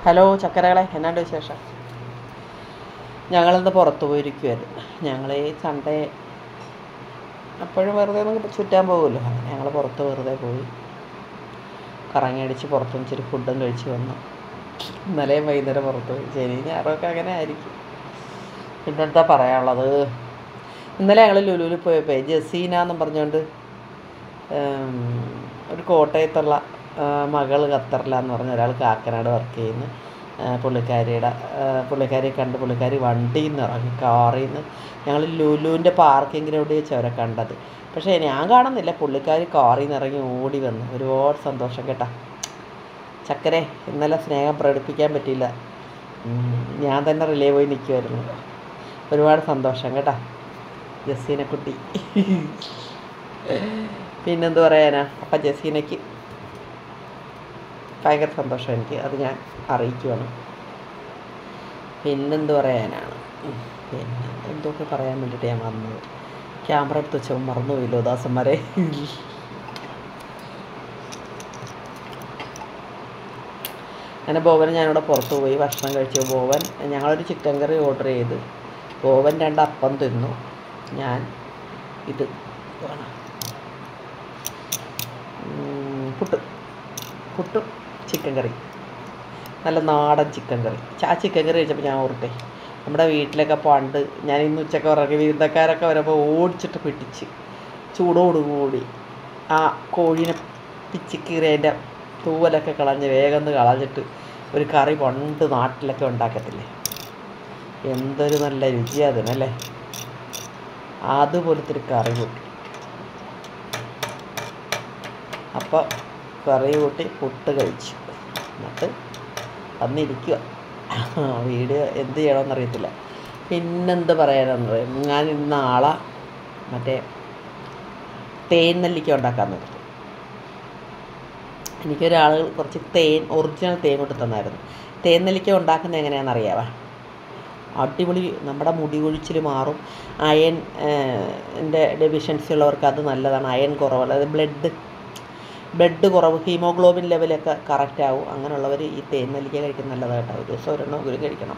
Hello ചക്കരകളെ, എന്നാണ്ട് വിശേഷം? ഞങ്ങളിന്ന് പുറത്ത് പോയിരിക്കുമായിരുന്നു. ഞങ്ങൾ ഈ സൺഡേ എപ്പോഴും വെറുതെ നമുക്ക് ചുറ്റാൻ പോകുമല്ലോ. അങ്ങനെ ഞങ്ങൾ പുറത്ത് വെറുതെ പോയി കറങ്ങി അടിച്ച് പുറത്തുനിന്ന് ഇച്ചിരി ഫുഡും കഴിച്ച് വന്നു. ഇന്നലെയും വൈകുന്നേരം പുറത്ത് പോയി. ശനി ഞായറൊക്കെ അങ്ങനെ ആയിരിക്കും. പിന്നെന്താ പറയാനുള്ളത്? ഇന്നലെ ഞങ്ങൾ ലുലുവിൽ പോയപ്പോൾ ജസീന എന്നും പറഞ്ഞുകൊണ്ട് ഒരു കോട്ടയത്തുള്ള മകൾ ഖത്തറിലാന്ന് പറഞ്ഞ ഒരാൾ കാക്കനാട് വർക്ക് ചെയ്യുന്നു. പുള്ളിക്കാരിയെ കണ്ട് പുള്ളിക്കാരി വണ്ടിയിൽ നിന്ന് ഇറങ്ങി, കാറിൽ നിന്ന്. ഞങ്ങൾ ലുലുവിൻ്റെ പാർക്കിംഗ് ഗ്രൗണ്ടിൽ വെച്ച് അവരെ കണ്ടത്. പക്ഷേ ഞാൻ കാണുന്നില്ല, പുള്ളിക്കാരി കാറിൽ നിന്ന് ഇറങ്ങി ഓടി വന്നു. ഒരുപാട് സന്തോഷം കേട്ടോ ചക്കരെ. ഇന്നലെ സ്നേഹം പ്രകടിപ്പിക്കാൻ പറ്റിയില്ല, ഞാൻ തന്നെ റിലേ പോയി നിൽക്കുമായിരുന്നു. ഒരുപാട് സന്തോഷം കേട്ടോ ജസീനക്കുട്ടി. പിന്നെന്ത് പറയാനാ? അപ്പം ജസീനയ്ക്ക് ഭയങ്കര സന്തോഷം എനിക്ക്, അത് ഞാൻ അറിയിക്കുവാണ്. പിന്നെന്ത് പറയാനാണ്? പിന്നെ എന്തൊക്കെ പറയാൻ വേണ്ടിയിട്ട് ഞാൻ വന്നത്. ക്യാമറ എടുത്ത് വെച്ചപ്പോൾ മറന്നുപോയില്ലോ ദാസന്മാരെ. അങ്ങനെ ബോവൻ ഞാനിവിടെ പുറത്ത് പോയി ഭക്ഷണം കഴിച്ചു. ബോവൻ ഞങ്ങളൊരു ചിക്കൻ കറി ഓർഡർ ചെയ്ത്, ബോവൻ 2 അപ്പം തിന്നു. ഞാൻ ഇത് പുട്ടും ചിക്കൻ കറി, നല്ല നാടൻ ചിക്കൻ കറി. ആ ചിക്കൻ കറി കഴിച്ചപ്പോൾ ഞാൻ ഓർത്തെ, നമ്മുടെ വീട്ടിലൊക്കെ പണ്ട് ഞാൻ ഇന്ന് ഉച്ചക്ക് ഉറങ്ങി വിരുന്നക്കാരൊക്കെ വരുമ്പോൾ ഓടിച്ചിട്ട് പിടിച്ച് ചൂടോടുകൂടി ആ കോഴീനെ പിച്ചിക്കീറി അതിൻ്റെ തൂവലൊക്കെ കളഞ്ഞ് വേഗം കളഞ്ഞിട്ട് ഒരു കറി പണ്ട് നാട്ടിലൊക്കെ ഉണ്ടാക്കത്തില്ലേ, എന്തൊരു നല്ല രുചിയാണ് അതിനല്ലേ. അതുപോലത്തെ ഒരു കറി കൂട്ടി. അപ്പോൾ കറി കൂട്ടി പുട്ട് കഴിച്ചു. എന്നിട്ട് വന്നിരിക്കുക. വീഡിയോ എന്ത് ചെയ്യണമെന്നറിയത്തില്ല. പിന്നെന്ത് പറയാനെന്ന് പറയും, ഞാൻ ഇന്ന് നാളെ മറ്റേ തേൻ നെല്ലിക്ക ഉണ്ടാക്കാൻ നിർത്തും. എനിക്കൊരാൾ കുറച്ച് ഒറിജിനൽ തേൻ കൊണ്ട് തന്നായിരുന്നു. തേൻ നെല്ലിക്ക ഉണ്ടാക്കുന്നത് എങ്ങനെയാണെന്ന് അറിയാമോ? അടിപൊളി, നമ്മുടെ മുടി കൊഴിച്ചിൽ മാറും. അയൺ ഡെഫിഷ്യൻസി ഉള്ളവർക്ക് അത് നല്ലതാണ്. അയൺ കുറവ്, അതായത് ബ്ലഡ് കുറവ്, ഹീമോഗ്ലോബിൻ ലെവലൊക്കെ കറക്റ്റാവും. അങ്ങനെയുള്ളവർ ഈ തേൻ നെല്ലിക്ക കഴിക്കുന്നത് നല്ലതാണ് കേട്ടോ. ഒരു ദിവസം ഒരെണ്ണം കഴിക്കണം.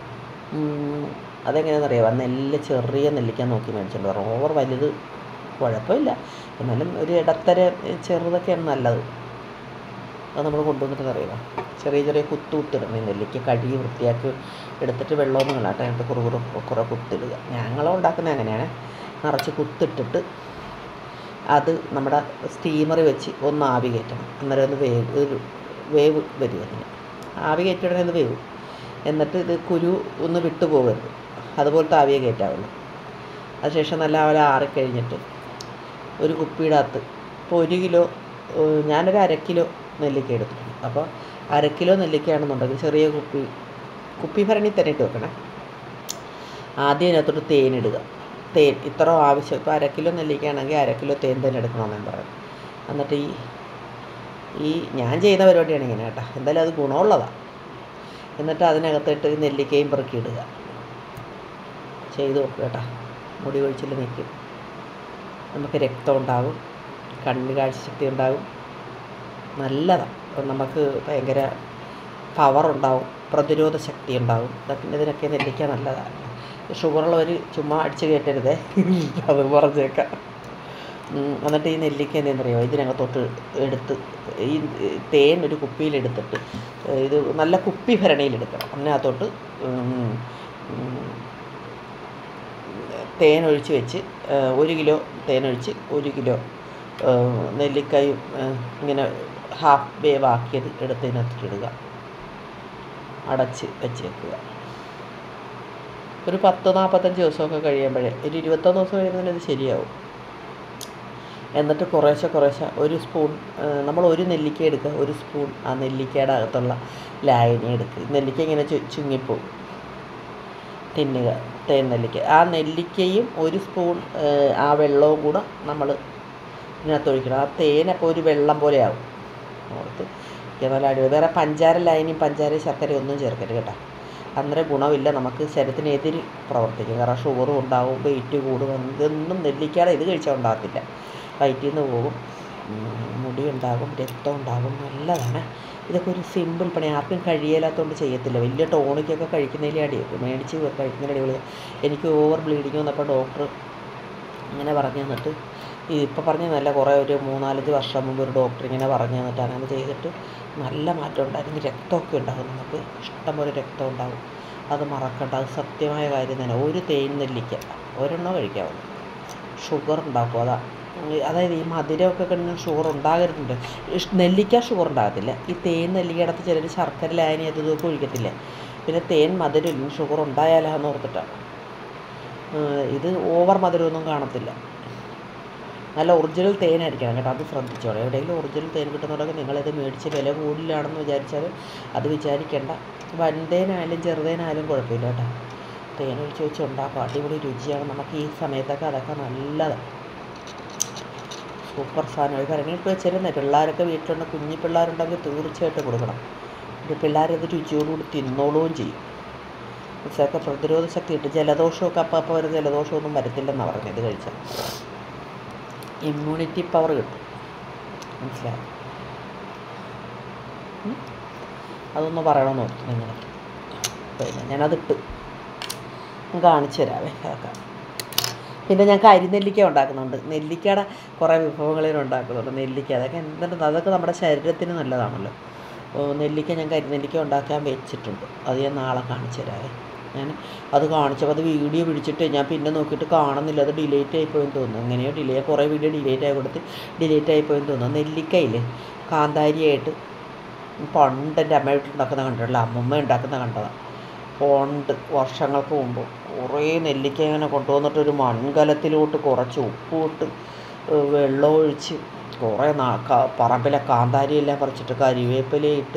അതെങ്ങനെയാണെന്നറിയാമോ? ചെറിയ നെല്ലിക്ക നോക്കി മേടിച്ചിട്ടുണ്ട്. ഓവർ വലുത് കുഴപ്പമില്ല, എന്നാലും ഒരു ഇടത്തര ചെറുതൊക്കെയാണ് നല്ലത്. അത് നമ്മൾ കൊണ്ടുവന്നിട്ട് അറിയാം. ചെറിയ കുത്തിടണം. ഈ നെല്ലിക്ക കഴുകി വൃത്തിയാക്കി എടുത്തിട്ട് വെള്ളമൊന്നും കളയാട്ടെ, അതിനകത്ത് കുറേ കുത്തിടുക. ഞങ്ങളുണ്ടാക്കുന്നത് അങ്ങനെയാണ്. നിറച്ച് കുത്തിട്ടിട്ട് അത് നമ്മുടെ സ്റ്റീമറിൽ വെച്ച് ഒന്ന് ആവി കയറ്റണം. അന്നേരം ഒന്ന് വേവ് വരും. അതിന് ആവി കയറ്റിയുടനെ ഒന്ന് വേവും. എന്നിട്ട് ഇത് കുരു ഒന്ന് വിട്ടു പോകരുത്, അതുപോലത്തെ ആവിയെ കയറ്റാവുള്ളൂ. അതിനുശേഷം നല്ല പോലെ ആറിക്കഴിഞ്ഞിട്ട് ഒരു കുപ്പിയുടെ അകത്ത് ഇപ്പോൾ 1 കിലോ, ഞാനൊരു 1/2 കിലോ നെല്ലിക്ക എടുത്തിട്ടുണ്ട്. അപ്പോൾ 1/2 കിലോ നെല്ലിക്കയാണെന്നുണ്ടെങ്കിൽ ചെറിയ കുപ്പി ഭരണി തന്നെ ഇട്ട് വെക്കണേ. ആദ്യം അതിനകത്തോട്ട് തേനിടുക. തേൻ ഇത്ര ആവശ്യം. ഇപ്പോൾ 1/2 കിലോ നെല്ലിക്കയാണെങ്കിൽ 1/2 കിലോ തേൻ തന്നെ എടുക്കണമെന്ന് ഞാൻ പറയും. എന്നിട്ട് ഈ ഞാൻ ചെയ്യുന്ന പരിപാടിയാണ് ഇങ്ങനെ കേട്ടോ. എന്തായാലും അത് ഗുണമുള്ളതാണ്. എന്നിട്ട് അതിനകത്തിട്ട് നെല്ലിക്കയും പെറുക്കി ഇടുക. ചെയ്ത് നോക്കുക കേട്ടോ. മുടി കൊഴിച്ചിൽ നിൽക്കും, നമുക്ക് രക്തം ഉണ്ടാകും, കണ്ണിന് കാഴ്ചശക്തി ഉണ്ടാകും, നല്ലതാണ്. നമുക്ക് ഭയങ്കര പവറുണ്ടാവും, പ്രതിരോധ ശക്തി ഉണ്ടാകും. ഇതിനൊക്കെ നെല്ലിക്ക നല്ലതാണ്. ഷുഗറുള്ളവർ ചുമ്മാ അടിച്ച് കയറ്റരുതേ, അത് പറഞ്ഞേക്കാം. എന്നിട്ട് ഈ നെല്ലിക്ക എന്തെന്നറിയാമോ? ഇതിനകത്തോട്ട് എടുത്ത് ഈ തേൻ ഒരു കുപ്പിയിലെടുത്തിട്ട്, ഇത് നല്ല കുപ്പി ഭരണിയിലെടുക്കണം. അതിനകത്തോട്ട് തേനൊഴിച്ച് വെച്ച് 1 കിലോ തേനൊഴിച്ച് 1 കിലോ നെല്ലിക്കയും ഇങ്ങനെ ഹാഫ് വേവ് ആക്കിയത് എടുത്ത് ഇതിനകത്തിടുക. അടച്ച് വെച്ചേക്കുക. ഒരു 10-45 ദിവസമൊക്കെ കഴിയുമ്പോഴേ, ഒരു 21 ദിവസം കഴിയുന്നതിന് ഇത് ശരിയാവും. എന്നിട്ട് കുറേശ്ശെ 1 സ്പൂൺ, നമ്മൾ 1 നെല്ലിക്ക എടുക്കുക, 1 സ്പൂൺ ആ നെല്ലിക്കയുടെ അകത്തുള്ള ലായനി എടുക്കുക. നെല്ലിക്ക ഇങ്ങനെ ചുങ്ങിപ്പോവും. തിന്നുക തേൻ നെല്ലിക്ക. ആ നെല്ലിക്കയും 1 സ്പൂൺ ആ വെള്ളവും കൂടെ നമ്മൾ ഇതിനകത്ത് ഒഴിക്കണം. ആ തേനപ്പോൾ ഒരു വെള്ളം പോലെ ആവും. ഓർത്ത് നല്ല അടിപൊളി. വേറെ പഞ്ചാര ശർക്കര ഒന്നും ചേർക്കരുത് കേട്ടോ. അന്നേരം ഗുണമില്ല, നമുക്ക് ശരീരത്തിനെതിര് പ്രവർത്തിക്കും. കാരണം ഷുഗറും ഉണ്ടാവും, വെയിറ്റ് കൂടും. ഇതൊന്നും നെല്ലിക്കയുടെ ഇത് കഴിച്ചാൽ ഉണ്ടാകത്തില്ല, വയറ്റിൽ നിന്ന് പോകും. മുടി ഉണ്ടാകും, രക്തം ഉണ്ടാകും, നല്ലതാണ്. ഇതൊക്കെ ഒരു സിമ്പിൾ പണി, ആർക്കും കഴിയില്ലാത്തതുകൊണ്ട് ചെയ്യത്തില്ല. വലിയ ടോണിക്കൊക്കെ കഴിക്കുന്നതിൽ മേടിച്ച് കഴിക്കുന്നതിൽ അടിപൊളിയാണ്. എനിക്ക് ഓവർ ബ്ലീഡിങ് വന്നപ്പോൾ ഡോക്ടർ ഇങ്ങനെ പറഞ്ഞു തന്നിട്ട്, ഇപ്പോൾ പറഞ്ഞു നല്ല കുറേ ഒരു 3-4 വർഷം മുമ്പ് ഒരു ഡോക്ടർ ഇങ്ങനെ പറഞ്ഞു തന്നിട്ട് അങ്ങനെ ചെയ്തിട്ട് നല്ല മാറ്റം ഉണ്ടായിരുന്നു. രക്തമൊക്കെ ഉണ്ടാകും, നമുക്ക് ഇഷ്ടംപോലെ രക്തം ഉണ്ടാകും. അത് മറക്കണ്ട, അത് സത്യമായ കാര്യം തന്നെ. ഒരു തേൻ നെല്ലിക്ക ഒരെണ്ണം കഴിക്കാവുള്ളൂ, ഷുഗർ ഉണ്ടാക്കും. അതായത് ഈ മധുരമൊക്കെ കഴിഞ്ഞാൽ ഷുഗർ ഉണ്ടാകരുതുണ്ട്. നെല്ലിക്ക ഷുഗർ ഉണ്ടാകത്തില്ല. ഈ തേൻ നെല്ലിക്കടത്ത് ചിലർ ശർക്കര ലായനി ഇതൊക്കെ ഒഴിക്കത്തില്ല. പിന്നെ തേൻ മധുരം ഷുഗർ ഉണ്ടായാലാന്ന് ഓർത്തിട്ടാണ്. ഇത് ഓവർ മധുരമൊന്നും കാണത്തില്ല. നല്ല ഒറിജിനൽ തേനായിരിക്കണം കേട്ടോ, അത് ശ്രദ്ധിച്ചോളൂ. എവിടെയെങ്കിലും ഒറിജിനൽ തേൻ കിട്ടുന്നുണ്ടെങ്കിൽ നിങ്ങളിത് മേടിച്ച് വില കൂടുതലാണെന്ന് വിചാരിച്ചാൽ അത് വിചാരിക്കേണ്ട. വൻതേനായാലും ചെറുതേനായാലും കുഴപ്പമില്ല കേട്ടോ. തേൻ ഒഴിച്ച് വെച്ച് ഉണ്ടാക്കും, അടിപൊളി രുചിയാണ്. നമുക്ക് ഈ സമയത്തൊക്കെ അതൊക്കെ നല്ലതാണ്, സൂപ്പർ സാധനം. കരണിട്ട് വെച്ചിരുന്നേ പിള്ളേരൊക്കെ വീട്ടിലുണ്ട്, കുഞ്ഞി പിള്ളേരുണ്ടെങ്കിൽ തീർച്ചയായിട്ടും കൊടുക്കണം. പിള്ളേരത് രുചിയോടുകൂടി തിന്നോളുകയും ചെയ്യും. ഇതൊക്കെ പ്രതിരോധ ശക്തി കിട്ടും. ജലദോഷമൊക്കെ അപ്പോൾ ഒരു ജലദോഷമൊന്നും വരത്തില്ലെന്നാണ് പറഞ്ഞത് ഇത് കഴിച്ചാൽ. ഇമ്മ്യൂണിറ്റി പവർ കിട്ടും, മനസ്സിലായി? അതൊന്ന് പറയണമെന്ന് ഓർത്തു നിങ്ങൾ. പിന്നെ ഞാനതിട്ട് കാണിച്ചു തരാവേ അതൊക്കെ. പിന്നെ ഞാൻ കരിനെല്ലിക്ക ഉണ്ടാക്കുന്നുണ്ട്. നെല്ലിക്കയുടെ കുറേ വിഭവങ്ങളിൽ ഉണ്ടാക്കുന്നുണ്ട്. നെല്ലിക്ക അതൊക്കെ അതൊക്കെ നമ്മുടെ ശരീരത്തിന് നല്ലതാണല്ലോ. ഞാൻ കരിനെല്ലിക്ക ഉണ്ടാക്കാൻ വെച്ചിട്ടുണ്ട്. അത് ഞാൻ നാളെ കാണിച്ചു തരാവേ. ഞാൻ അത് കാണിച്ചപ്പോൾ അത് വീഡിയോ പിടിച്ചിട്ട് ഞാൻ പിന്നെ നോക്കിയിട്ട് കാണുന്നില്ല, അത് ഡിലേറ്റ് ആയിപ്പോയെന്ന് തോന്നുന്നു. എങ്ങനെയോ കുറേ വീഡിയോ ഡിലേറ്റ് ആയി കൊടുത്ത് ഡിലേറ്റ് ആയിപ്പോയെന്ന് തോന്നുന്നു. നെല്ലിക്കയിൽ കാന്താരിയായിട്ട് പണ്ട് എൻ്റെ അമ്മ വീട്ടിലുണ്ടാക്കുന്ന കണ്ടിട്ടില്ല, അമ്മമ്മ ഉണ്ടാക്കുന്ന കണ്ടതാണ്. പണ്ട് വർഷങ്ങൾക്ക് മുമ്പ് കുറേ നെല്ലിക്ക ഇങ്ങനെ കൊണ്ടുവന്നിട്ട് ഒരു മൺകലത്തിലോട്ട് കുറച്ച് ഉപ്പിട്ട് വെള്ളം ഒഴിച്ച് കുറേ പറമ്പിലെ കാന്താരിയെല്ലാം പറിച്ചിട്ട് കരിവേപ്പിലയിട്ട്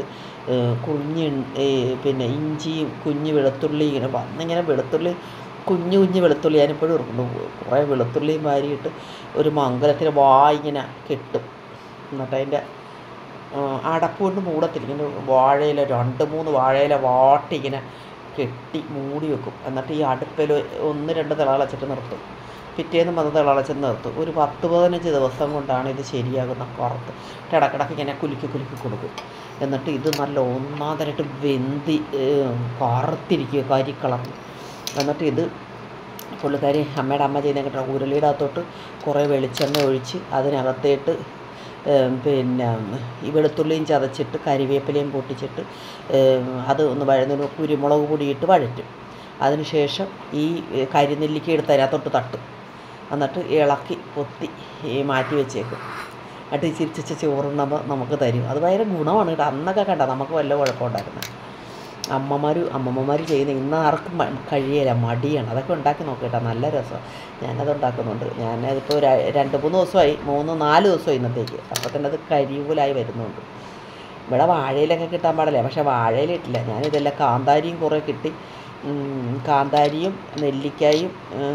പിന്നെ ഇഞ്ചിയും കുഞ്ഞ് വെളുത്തുള്ളി ഇങ്ങനെ വന്നിങ്ങനെ വെളുത്തുള്ളി കുഞ്ഞു വെളുത്തുള്ളി ഞാനിപ്പോഴും ഓർക്കുന്നു. കുറേ വെളുത്തുള്ളിയും വാരിയിട്ട് ഒരു മംഗലത്തിൽ ഇങ്ങനെ കെട്ടും. എന്നിട്ട് അതിൻ്റെ അടപ്പ് കൊണ്ട് മൂടത്തില്ല, ഇങ്ങനെ വാഴയില 2-3 വാഴയില വാട്ടി ഇങ്ങനെ കെട്ടി മൂടി വെക്കും. എന്നിട്ട് ഈ അടുപ്പിൽ 1-2 തിളച്ചിട്ട് നിർത്തും. പിറ്റേന്ന് വന്ന് തിളച്ചിട്ട് നിർത്തും. ഒരു 10-15 ദിവസം കൊണ്ടാണ് ഇത് ശരിയാകുന്ന. പുറത്ത് ഇടക്കിടക്ക് ഇങ്ങനെ കുലുക്കി കൊടുക്കും. എന്നിട്ട് ഇത് നല്ല ഒന്നാന്തരമായിട്ട് വെന്തി കറുത്തിരിക്കുക, കരിക്കളർന്ന്. എന്നിട്ട് ഇത് പുള്ളിക്കാരി അമ്മയുടെ അമ്മ ചെയ്യുന്ന കേട്ടോ, ഉരുളിയുടെ അകത്തോട്ട് കുറേ വെളിച്ചെണ്ണ ഒഴിച്ച് അതിനകത്തേട്ട് പിന്നെ ഈ വെളുത്തുള്ളിയും ചതച്ചിട്ട് കരിവേപ്പിലയും പൊട്ടിച്ചിട്ട് അത് ഒന്ന് വഴന്നൊരു കുരുമുളക് പൊടിയിട്ട് വഴറ്റും. അതിനുശേഷം ഈ കരിനെല്ലിക്ക എടുത്ത് അതിനകത്തോട്ട് തട്ടും. എന്നിട്ട് ഇളക്കി പൊത്തി മാറ്റി വെച്ചേക്കും. എന്നിട്ട് ഈ ചിരിച്ച ചോറുണ്ണമ്പോൾ നമുക്ക് തരും. അത് ഭയങ്കര ഗുണമാണ് കേട്ടോ. അന്നൊക്കെ കണ്ട നമുക്ക് വല്ല കുഴപ്പമുണ്ടാക്കുന്നത്. അമ്മമ്മമാർ ചെയ്യുന്ന ഇന്ന് ആർക്കും കഴിയില്ല, മടിയാണ്. അതൊക്കെ ഉണ്ടാക്കി നോക്കിയിട്ടാ, നല്ല രസമാണ്. ഞാനത് ഉണ്ടാക്കുന്നുണ്ട്. ഞാനതിപ്പോൾ 2-3 ദിവസമായി, 3-4 ദിവസമായി ഇന്നത്തേക്ക്. അപ്പോൾ തന്നെ അത് കരിയൂലായി വരുന്നുണ്ട്. ഇവിടെ വാഴയിലൊക്കെ കിട്ടാൻ പാടില്ല, പക്ഷേ വാഴയിലിട്ടില്ല. ഞാനിതെല്ലാം കാന്താരിയും കുറേ കിട്ടി. കാന്താരിയും നെല്ലിക്കായും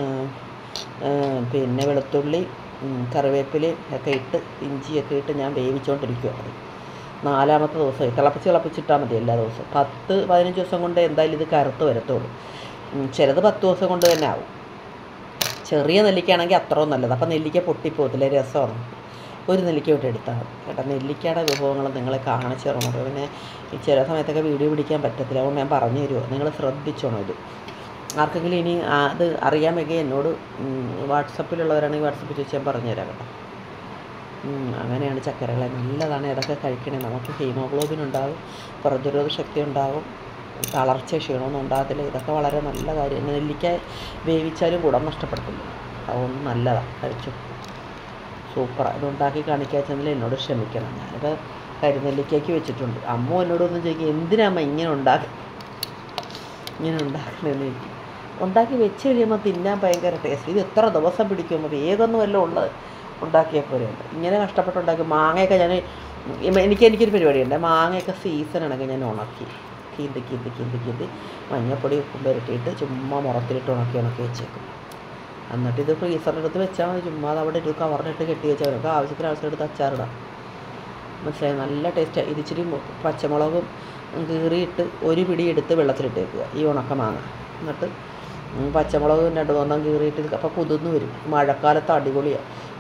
പിന്നെ വെളുത്തുള്ളി കറിവേപ്പിലയും ഒക്കെ ഇട്ട് ഇഞ്ചിയൊക്കെ ഇട്ട് ഞാൻ വേവിച്ചുകൊണ്ടിരിക്കുകയാണ്. 4-മത്തെ ദിവസമായി. തിളപ്പിച്ചിട്ടാൽ മതി എല്ലാ ദിവസവും. 10-15 ദിവസം കൊണ്ട് എന്തായാലും ഇത് കറുത്ത് വരത്തുള്ളൂ. ചിലത് 10 ദിവസം കൊണ്ട് തന്നെ ആവും. ചെറിയ നെല്ലിക്കയാണെങ്കിൽ അത്രയും നല്ലത്. അപ്പം നെല്ലിക്ക പൊട്ടിപ്പോകത്തില്ല, രസമാണ്. ഒരു നെല്ലിക്ക വിട്ട് എടുത്താൽ മതി കേട്ടോ. നെല്ലിക്കയുടെ വിഭവങ്ങൾ നിങ്ങളെ കാണിച്ചു തരണം. പിന്നെ ചില സമയത്തൊക്കെ വീഡിയോ പിടിക്കാൻ പറ്റത്തില്ല, അതുകൊണ്ട് ഞാൻ പറഞ്ഞു തരുമോ, നിങ്ങൾ ശ്രദ്ധിച്ചോണം. ഇത് ആർക്കെങ്കിലും ഇനി അത് അറിയാൻ വയ്ക്കുക എന്നോട് വാട്സപ്പിലുള്ളവരാണെങ്കിൽ വാട്സപ്പിൽ ചോദിച്ചാൽ ഞാൻ പറഞ്ഞുതരാം കേട്ടോ. അങ്ങനെയാണ് ചക്കരകളെ, നല്ലതാണ്. ഇതൊക്കെ കഴിക്കണേ. നമുക്ക് ഹീമോഗ്ലോബിൻ ഉണ്ടാകും, പ്രതിരോധ ശക്തി ഉണ്ടാകും, തളർച്ച ക്ഷീണമൊന്നും ഉണ്ടാകത്തില്ല. ഇതൊക്കെ വളരെ നല്ല കാര്യം. നെല്ലിക്ക വേവിച്ചാലും ഗുണം നഷ്ടപ്പെടത്തില്ല. അതൊന്നും നല്ലതാണ്, കഴിച്ചു. സൂപ്പറാണ്. ഇതുണ്ടാക്കി കാണിക്കാച്ചെങ്കിൽ എന്നോട് ക്ഷമിക്കണം. ഞാനിപ്പോൾ കരിനെല്ലിക്കയ്ക്ക് വെച്ചിട്ടുണ്ട്. അമ്മ എന്നോടൊന്നും ചോദിക്കും, എന്തിനാമ്മ ഇങ്ങനെ ഉണ്ടാക്കണമെന്ന് ചോദിക്കും. ഉണ്ടാക്കി വെച്ച് കഴിയുമ്പോൾ തിന്നാൻ ഭയങ്കര ടേസ്റ്റ്. ഇത് എത്ര ദിവസം പിടിക്കുമ്പോൾ വേഗമൊന്നും വല്ലതും ഉള്ളത് ഉണ്ടാക്കിയാൽ പോലെയുണ്ട്. ഇങ്ങനെ കഷ്ടപ്പെട്ടുണ്ടാക്കി. മാങ്ങയൊക്കെ എനിക്കൊരു പരിപാടിയുണ്ട്. മാങ്ങയൊക്കെ സീസണാണെങ്കിൽ ഞാൻ ഉണക്കി കീന്തി മഞ്ഞപ്പൊടി ഉപ്പും പുരട്ടിയിട്ട് ചുമ്മാ മുറത്തിലിട്ട് ഉണക്കി വെച്ചേക്കും. എന്നിട്ട് ഇത് ഫ്രീസറിനെടുത്ത് വെച്ചാൽ മതി. ചുമ്മാ അത് അവിടെ ഒരു കവറിനിട്ട് കെട്ടി വെച്ചാൽ നമുക്ക് ആവശ്യത്തിന് എടുത്ത് അച്ചാറിടാം. മനസ്സിലായി? നല്ല ടേസ്റ്റാണ്. ഇത് ഇച്ചിരി പച്ചമുളകും കീറിയിട്ട് ഒരു പിടി എടുത്ത് വെള്ളത്തിലിട്ട് വെക്കുക, ഈ ഉണക്ക മാങ്ങ. എന്നിട്ട് പച്ചമുളകും 2-3 കീറിയിട്ട് അപ്പോൾ കുതിർന്ന് വരും. മഴക്കാലത്ത് അടിപൊളിയാണ്.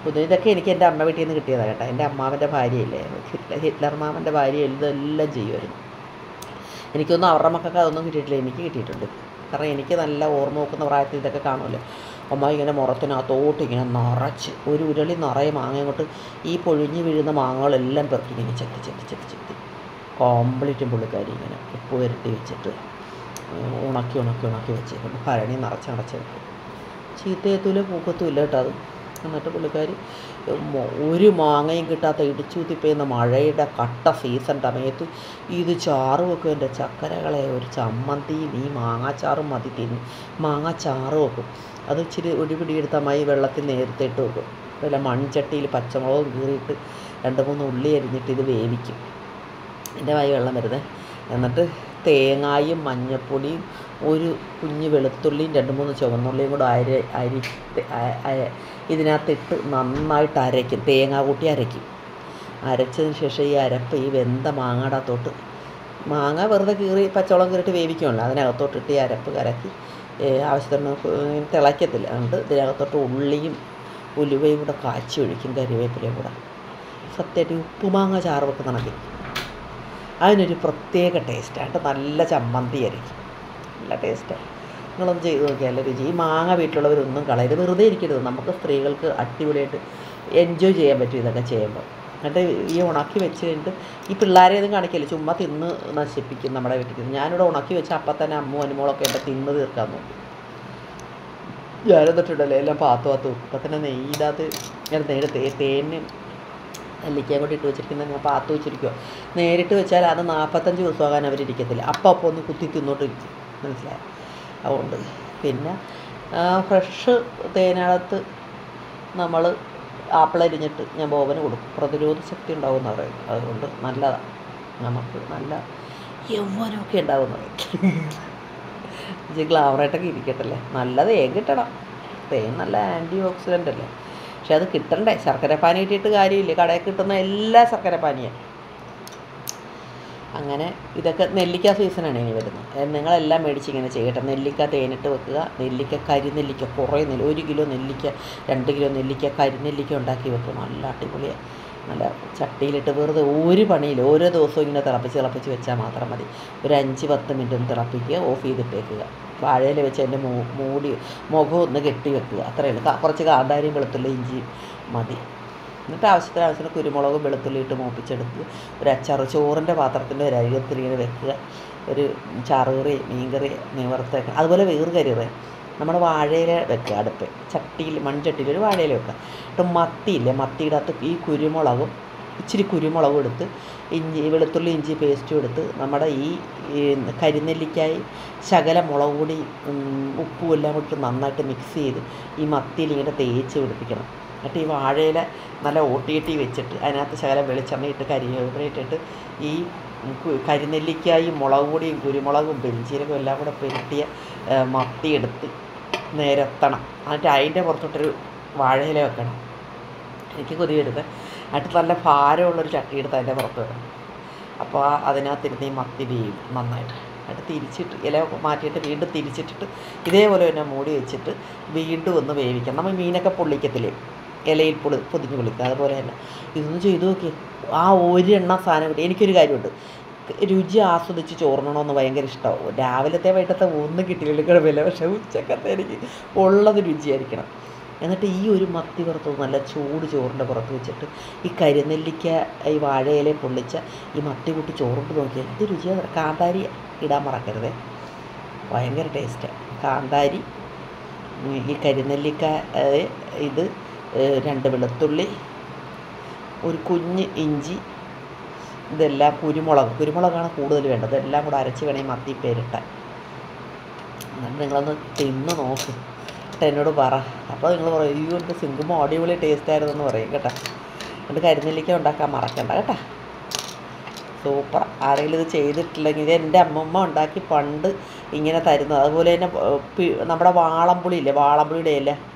ഇതൊക്കെ എനിക്ക് എൻ്റെ അമ്മ വീട്ടിൽ നിന്ന് കിട്ടിയതാണ് കേട്ടോ. എൻ്റെ അമ്മാവൻ്റെ ഭാര്യയില്ലേ, ഹിറ്റ്ലർ മാമൻ്റെ ഭാര്യ ഇതെല്ലാം ചെയ്യുമായിരുന്നു. എനിക്കൊന്നും അവരുടെ മക്കൾക്ക് അതൊന്നും കിട്ടിയിട്ടില്ല, എനിക്ക് കിട്ടിയിട്ടുണ്ട്. കാരണം എനിക്ക് നല്ല ഓർമ്മ നോക്കുന്ന പ്രായത്തിൽ ഇതൊക്കെ കാണുമല്ലോ. അമ്മ ഇങ്ങനെ മുറത്തിനകത്തോട്ട് ഇങ്ങനെ നിറച്ച് ഒരു ഉരുളി നിറയെ മാങ്ങ കൊണ്ട് ഈ പൊഴിഞ്ഞ് വീഴുന്ന മാങ്ങകളെല്ലാം പെറുക്കി ഇങ്ങനെ ചെത്തി കോംപ്ലീറ്റും പുള്ളിക്കാരി ഇങ്ങനെ ഉപ്പ് വരട്ടി വെച്ചിട്ട് ഉണക്കി വെച്ചേക്കും. ഭരണി നിറച്ച് വെക്കും. ചീത്തയത്തൂല പൂക്കത്തുമില്ല കേട്ടോ അത്. എന്നിട്ട് പുള്ളിക്കാരി ഒരു മാങ്ങയും കിട്ടാത്ത ഇടിച്ചൂത്തി പെയ്യുന്ന മഴയുടെ കട്ട സീസൺ സമയത്ത് ഇത് ചാറ് വെക്കും. എൻ്റെ ചക്കരകളെ ഒരു ചമ്മന്തിയും ഈ മാങ്ങാച്ചാറും മതി തിന്ന് മാങ്ങാച്ചാറ് വെക്കും. അത് ഇച്ചിരി ഒടിപിടിയെടുത്ത അമ്മായി വെള്ളത്തിൽ നേരത്തെ ഇട്ട് വെക്കും. വല്ല മൺചട്ടിയിൽ പച്ചമുളകും കീറിയിട്ട് 2-3 ഉള്ളി അരിഞ്ഞിട്ട് ഇത് വേവിക്കും. എൻ്റെ വായി വെള്ളം വരുന്നത്. എന്നിട്ട് തേങ്ങായും മഞ്ഞൾപ്പൊടിയും ഒരു കുഞ്ഞ് വെളുത്തുള്ളിയും 2-3 ചുവന്നുള്ളിയും കൂടെ ഇതിനകത്തിട്ട് നന്നായിട്ട് അരയ്ക്കും. തേങ്ങ കൂട്ടി അരയ്ക്കും. അരച്ചതിന് ശേഷം ഈ അരപ്പ് ഈ വെന്ത മാങ്ങാടത്തോട്ട് മാങ്ങ വെറുതെ കീറി പച്ചവളം കീറിയിട്ട് വേവിക്കുമല്ലോ, അതിനകത്തോട്ടിട്ട് ഈ അരപ്പ് കലക്കി ആവശ്യത്തിന് തിളയ്ക്കത്തില്ല. എന്നിട്ട് ഇതിനകത്തോട്ട് ഉള്ളിയും ഉലുവയും കൂടെ കാച്ചി ഒഴിക്കും, കറിവേപ്പിലയും കൂടെ. സത്യമായിട്ട് ഉപ്പുമാങ്ങ ചാറ് വെക്കുന്നതാണെങ്കിൽ അതിനൊരു പ്രത്യേക ടേസ്റ്റായിട്ട് നല്ല ചമ്മന്തി ആയിരിക്കും. നല്ല ടേസ്റ്റാണ്. നിങ്ങളൊന്ന് ചെയ്ത് നോക്കിയാൽ രുചി. ഈ മാങ്ങ വീട്ടിലുള്ളവരൊന്നും കളയരുത്, വെറുതെ ഇരിക്കരുത്. നമുക്ക് സ്ത്രീകൾക്ക് അടിപൊളിയായിട്ട് എൻജോയ് ചെയ്യാൻ പറ്റും ഇതൊക്കെ ചെയ്യുമ്പോൾ. എന്നിട്ട് ഈ ഉണക്കി വെച്ച് കഴിഞ്ഞിട്ട് ഈ പിള്ളേരെ ഒന്നും കാണിക്കില്ല, ചുമ്മാ തിന്ന് നശിപ്പിക്കും നമ്മുടെ വീട്ടിൽ. ഞാനിവിടെ ഉണക്കി വെച്ച് അപ്പം തന്നെ അമ്മ അനുമോളൊക്കെ എൻ്റെ തിന്ന് തീർക്കാൻ നോക്കും. ഞാനെന്നിട്ടുണ്ടല്ലോ എല്ലാം പാത്ത് വെക്കും. അപ്പം തന്നെ നെയ്യിനകത്ത് തേന് നെല്ലിക്കയും കൂടി ഇട്ട് വെച്ചിരിക്കുന്നത് ഞാൻ പാത്ത് വെച്ചിരിക്കുമോ. നേരിട്ട് വെച്ചാൽ അത് 45 ദിവസമാകാൻ അവരിരിക്കത്തില്ല. അപ്പം ഒന്ന് കുത്തി തിന്നോട്ട് ഇരിക്കും, മനസ്സിലായി. അതുകൊണ്ട് പിന്നെ ഫ്രഷ് തേനകത്ത് നമ്മൾ ആപ്പിളരിഞ്ഞിട്ട് ഞാൻ ബോബന് കൊടുക്കും. പ്രതിരോധ ശക്തി ഉണ്ടാവുമെന്ന് പറയും. അതുകൊണ്ട് നല്ലതാണ്, നമുക്ക് നല്ല യൗവനമൊക്കെ ഉണ്ടാവുമെന്ന് പറയും. ഗ്ലാമറായിട്ടൊക്കെ ഇരിക്കട്ടല്ലേ. നല്ല തേൻ കിട്ടണം. തേൻ നല്ല ആൻറ്റി ഓക്സിഡൻ്റ് അല്ലേ. പക്ഷെ അത് കിട്ടണ്ടേ. ശർക്കര പാനി കിട്ടിയിട്ട് കാര്യമില്ല. കടയിൽ കിട്ടുന്ന എല്ലാ ശർക്കര പാനിയാണ്. അങ്ങനെ ഇതൊക്കെ നെല്ലിക്ക സീസണാണ് ഇനി വരുന്നത്. നിങ്ങളെല്ലാം മേടിച്ച് ഇങ്ങനെ ചെയ്യട്ടെ. നെല്ലിക്ക തേനിട്ട് വെക്കുക. നെല്ലിക്ക കരിനെല്ലിക്ക കുറേ 1 കിലോ നെല്ലിക്ക 2 കിലോ നെല്ലിക്ക കരിനെല്ലിക്ക ഉണ്ടാക്കി വെക്കുക. നല്ല അടിപൊളിയാണ്. നല്ല ചട്ടിയിലിട്ട് വെറുതെ ഒരു പണിയില്ല. ഓരോ ദിവസവും ഇങ്ങനെ തിളപ്പിച്ച് വെച്ചാൽ മാത്രം മതി. ഒരു 5-10 മിനിറ്റ് ഒന്ന് തിളപ്പിക്കുക, ഓഫ് ചെയ്തിട്ടേക്കുക. വാഴയിൽ വെച്ച് അതിൻ്റെ മുഖം ഒന്ന് കെട്ടി വെക്കുക. അത്രയേ ഉള്ളൂ. കുറച്ച് കാന്താരിയും വെളുത്തുള്ളി ഇഞ്ചിയും മതി. എന്നിട്ട് ആവശ്യത്തിന് കുരുമുളകും വെളുത്തുള്ളി ഇട്ട് മൂപ്പിച്ചെടുത്ത് ഒരു അച്ചാറ് ചോറിൻ്റെ പാത്രത്തിൻ്റെ ഒരു അരികത്തിൽ ഇങ്ങനെ വെക്കുക. ഒരു ചാറുകറി, മീൻകറി, നിവർത്തേക്കുക. അതുപോലെ കറി നമ്മൾ വാഴയില വെക്കുക. അടുപ്പ് ചട്ടിയിൽ മൺചട്ടിയിൽ ഒരു വാഴയില വെക്കുക. എന്നിട്ട് മത്തിയില്ലേ, മത്തിയുടെ അകത്ത് ഈ ഇച്ചിരി കുരുമുളകും എടുത്ത് വെളുത്തുള്ളി ഇഞ്ചി പേസ്റ്റും എടുത്ത് നമ്മുടെ ഈ കരിനെല്ലിക്കായി ശകല മുളക് പൊടി ഉപ്പും എല്ലാം ഇട്ട് നന്നായിട്ട് മിക്സ് ചെയ്ത് ഈ മത്തിയിൽ ഇങ്ങനെ തേച്ച് പിടിപ്പിക്കണം. എന്നിട്ട് ഈ വാഴയില നല്ല ഓട്ടിയിട്ട് വെച്ചിട്ട് അതിനകത്ത് ശകലം വെളിച്ചെണ്ണ ഇട്ട് കരിവേപ്പില ഇട്ടിട്ട് ഈ കരിനെല്ലിക്കായും മുളക് പൊടിയും കുരുമുളകും പെരിഞ്ചീരകവും എല്ലാം കൂടെ പുരട്ടിയ മത്തി എടുത്ത് നിരത്തണം. എന്നിട്ട് അതിൻ്റെ പുറത്തോട്ടൊരു വാഴയില വെക്കണം. എനിക്ക് കൊതി വരുന്നത്. എന്നിട്ട് നല്ല ഭാരമുള്ളൊരു ചട്ടി എടുത്ത് അതിൻ്റെ പുറത്ത് വെക്കണം. അപ്പോൾ അതിനകത്തിരുന്ന് ഈ മത്തി വേവും നന്നായിട്ട്. എന്നിട്ട് തിരിച്ചിട്ട് ഇല മാറ്റിയിട്ട് വീണ്ടും തിരിച്ചിട്ടിട്ട് ഇതേപോലെ തന്നെ മൂടി വെച്ചിട്ട് വീണ്ടും ഒന്ന് വേവിക്കണം. നമ്മൾ മീനൊക്കെ പൊള്ളിക്കത്തില്ലേ, ഇലയിൽ പൊതിഞ്ഞ് പൊള്ളിക്കുക, അതുപോലെ തന്നെ ഇതൊന്ന് ചെയ്ത് നോക്കി. ആ ഒരെണ്ണം സാധനം കിട്ടി. എനിക്കൊരു കാര്യമുണ്ട്, രുചി ആസ്വദിച്ച് ചോറിനണമെന്ന് ഭയങ്കര ഇഷ്ടമാവും. രാവിലത്തെ വൈകിട്ടത്തെ ഒന്നും കിട്ടിയില്ലെങ്കിൽ കുഴപ്പമില്ല, പക്ഷേ ഉച്ചക്കത്തെ എനിക്ക് ഉള്ളത് രുചിയായിരിക്കണം. എന്നിട്ട് ഈ ഒരു മത്തി പുറത്ത് നല്ല ചൂട് ചോറിൻ്റെ പുറത്ത് വെച്ചിട്ട് ഈ കരിനെല്ലിക്ക ഈ വാഴയില പൊള്ളിച്ച ഈ മത്തി കൂട്ടി ചോറിട്ട് നോക്കിയാൽ ഇത് രുചിയാണ്. കാന്താരി ഇടാൻ മറക്കരുതേ, ഭയങ്കര ടേസ്റ്റാണ്. കാന്താരി, ഈ കരിനെല്ലിക്ക, ഇത് 2 വെളുത്തുള്ളി, ഒരു കുഞ്ഞ് ഇഞ്ചി, ഇതെല്ലാം കുരുമുളകാണ് കൂടുതൽ വേണ്ടത്. ഇതെല്ലാം കൂടെ അരച്ച് വേണേൽ മത്തി പേരിട്ടാൽ. എന്നിട്ട് നിങ്ങളൊന്ന് തിന്ന് നോക്ക്, എന്നിട്ട് എന്നോട് പറ. അപ്പോൾ നിങ്ങൾ പറയും ഈ കൊണ്ട് സിങ്കുമ്പോൾ അടിപൊളി ടേസ്റ്റായിരുന്നെന്ന് പറയും കേട്ടോ. എന്നിട്ട് കരിനെല്ലിക്ക ഉണ്ടാക്കാൻ മറക്കണ്ട കേട്ടോ. സൂപ്പർ. ആരെങ്കിലും ഇത് ചെയ്തിട്ടില്ലെങ്കിൽ ഇത് എൻ്റെ അമ്മമ്മ ഉണ്ടാക്കി പണ്ട് ഇങ്ങനെ തരുന്നത്. അതുപോലെ തന്നെ നമ്മുടെ വാളംപുളിയില്ലേ, വാളംപുളിയുടെ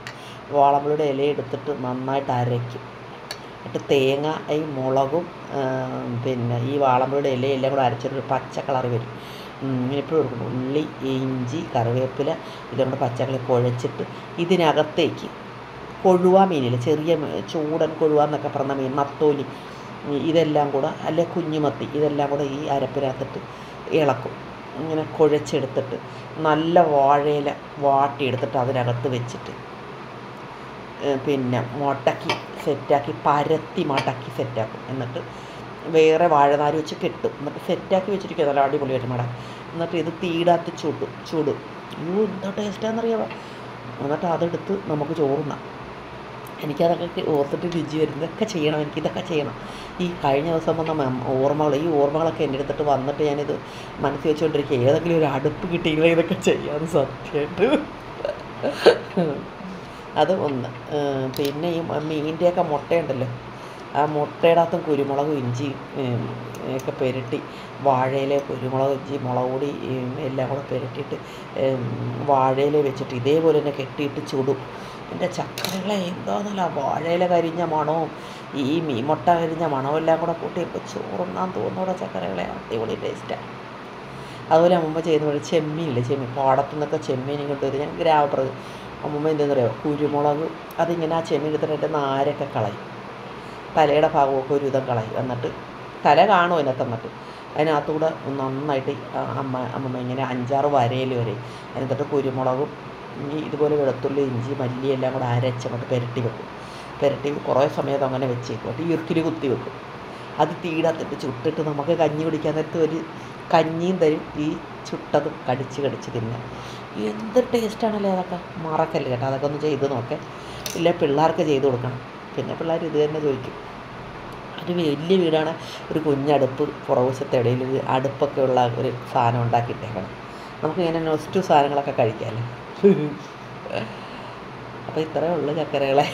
ഇല എടുത്തിട്ട് നന്നായിട്ട് അരയ്ക്കും. എന്നിട്ട് തേങ്ങ ഈ മുളകും പിന്നെ ഈ വാളംപുളിയുടെ ഇലയെല്ലാം കൂടെ അരച്ചിട്ട് പച്ച കളർ വരും. എപ്പോഴും കൊടുക്കണം. ഉള്ളി, ഇഞ്ചി, കറിവേപ്പില ഇതുകൊണ്ട് പച്ചക്കളി കുഴച്ചിട്ട് ഇതിനകത്തേക്ക് കൊഴുവ മീനില്ലേ, ചെറിയ ചൂടൻ കൊഴുവ എന്നൊക്കെ പറഞ്ഞ മീൻ, നത്തോലി, ഇതെല്ലാം കൂടെ, അല്ലെ കുഞ്ഞുമത്തി, ഇതെല്ലാം കൂടെ ഈ അരപ്പിനകത്തിട്ട് ഇളക്കും. ഇങ്ങനെ കുഴച്ചെടുത്തിട്ട് നല്ല വാഴയില വാട്ടിയെടുത്തിട്ട് അതിനകത്ത് വെച്ചിട്ട് പിന്നെ മടക്കി സെറ്റാക്കി, പരത്തി മടക്കി സെറ്റാക്കും. എന്നിട്ട് വേറെ വാഴനാര് വെച്ച് കെട്ടും. എന്നിട്ട് സെറ്റാക്കി വെച്ചിരിക്കുക നല്ല അടിപൊളിയായിട്ട് മട. എന്നിട്ട് ഇത് തീടാത്ത് ചൂടും. അയ്യോ എന്താ ടേസ്റ്റാണെന്നറിയാമോ. എന്നിട്ട് അതെടുത്ത് നമുക്ക് ചോറുണ്ണാം. എനിക്കതൊക്കെ ഓർത്തിട്ട് രുചി വരും. ഇതൊക്കെ ചെയ്യണം, എനിക്കിതൊക്കെ ചെയ്യണം. ഈ കഴിഞ്ഞ ദിവസം വന്ന ഈ ഓർമ്മകളൊക്കെ എൻ്റെ അടുത്തിട്ട് വന്നിട്ട് ഞാനിത് മനസ്സിൽ വെച്ചുകൊണ്ടിരിക്കുക, ഏതെങ്കിലും ഒരു അടുപ്പ് കിട്ടിയില്ല ഇതൊക്കെ ചെയ്യാമെന്ന് സത്യമായിട്ട്. അത് ഒന്ന്. പിന്നെ ഈ മീനിൻ്റെയൊക്കെ മുട്ടയുണ്ടല്ലോ, ആ മുട്ടയുടെ അകത്തും കുരുമുളകും ഇഞ്ചിയും ഒക്കെ പുരട്ടി, വാഴയില, കുരുമുളക്, ഇഞ്ചി, മുളക് പൊടി എല്ലാം കൂടെ പുരട്ടിയിട്ട് വാഴയില വെച്ചിട്ട് ഇതേപോലെ തന്നെ കെട്ടിയിട്ട് ചുടും. എൻ്റെ ചക്കരകളെ എന്താണെന്നല്ല, വാഴയില കരിഞ്ഞ മണവും ഈ മീൻമുട്ട കരിഞ്ഞ മണവും എല്ലാം കൂടെ കൂട്ടിയിട്ട് ചോറുണ്ണാൻ തോന്നുന്ന ചക്കരകളെ, അടിപൊളി ടേസ്റ്റാണ്. അതുപോലെ അമ്മമ്മ ചെയ്യുന്ന പോലെ ചെമ്മീനില്ലേ, പാടത്തു നിന്നൊക്കെ ചെമ്മീൻ ഇങ്ങോട്ട് വരും. ഞാൻ ഗ്രാമപ്രദേശം. അമ്മമ്മ എന്തെന്ന് പറയുമോ, കുരുമുളക് അതിങ്ങനെ ആ ചെമ്മീൻ എടുത്തിട്ട് നാരൊക്കെ കളയും, തലയുടെ ഭാഗമൊക്കെ ഒരു വിധം കളയും. എന്നിട്ട് തല കാണും അതിനകത്ത്. എന്നിട്ട് അതിനകത്തുകൂടെ നന്നായിട്ട് അമ്മമ്മ ഇങ്ങനെ 5-6 വരയിൽ വരെയും എന്നിട്ട് കുരുമുളകും ഇതുപോലെ വെളുത്തുള്ളി, ഇഞ്ചി, മല്ലി എല്ലാം കൂടെ അരച്ചങ്ങോട്ട് പുരട്ടി വെക്കും. പുരട്ടി കുറേ സമയത്ത് അങ്ങനെ വെച്ചേക്കും. എന്നിട്ട് ഈർക്കിൽ കുത്തി വെക്കും. അത് തീടത്തിട്ട് ചുട്ടിട്ട് നമുക്ക് കഞ്ഞി കുടിക്കാൻ നേരത്ത് ഒരു കഞ്ഞിയും തരും, ഈ ചുട്ടതും കടിച്ച് തിന്നാൻ. എന്ത് ടേസ്റ്റാണല്ലേ അതൊക്കെ. മറക്കല്ലേ കേട്ടോ, അതൊക്കെ ഒന്ന് ചെയ്ത് നോക്കേ. ഇല്ല പിള്ളേർക്ക് ചെയ്ത് കൊടുക്കണം. പിന്നെ പിള്ളേർ ഇത് തന്നെ ചോദിക്കും. ഒരു വലിയ വീടാണ്, ഒരു കുഞ്ഞടുപ്പ്, പുറകുവശത്തെ ഇടയിൽ ഒരു അടുപ്പൊക്കെ ഉള്ള ഒരു സാധനം ഉണ്ടാക്കിയിട്ടേക്കണം. നമുക്കിങ്ങനെ നൊസ്റ്റു സാധനങ്ങളൊക്കെ കഴിക്കാമല്ലേ. അപ്പോൾ ഇത്രയേ ഉള്ളൂ ചക്കരകളെ.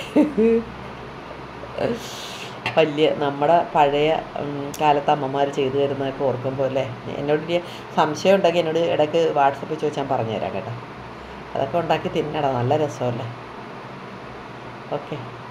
വലിയ നമ്മുടെ പഴയ കാലത്ത് അമ്മമാർ ചെയ്തു തരുന്നതൊക്കെ ഓർക്കുമ്പോൾ അല്ലേ. എന്നോട് സംശയം ഉണ്ടെങ്കിൽ എന്നോട് ഇടയ്ക്ക് വാട്സപ്പിൽ ചോദിച്ചാൽ പറഞ്ഞു തരാം കേട്ടോ. അതൊക്കെ ഉണ്ടാക്കി തിന്നടാ, നല്ല രസമല്ലേ. ഓക്കെ.